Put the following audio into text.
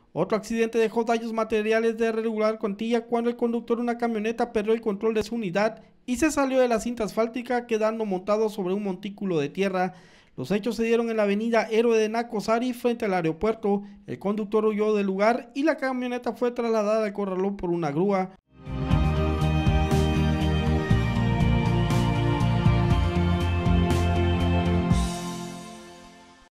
Otro accidente dejó daños materiales de regular cuantía cuando el conductor de una camioneta perdió el control de su unidad y se salió de la cinta asfáltica quedando montado sobre un montículo de tierra. Los hechos se dieron en la avenida Héroe de Nacosari frente al aeropuerto. El conductor huyó del lugar y la camioneta fue trasladada al corralón por una grúa.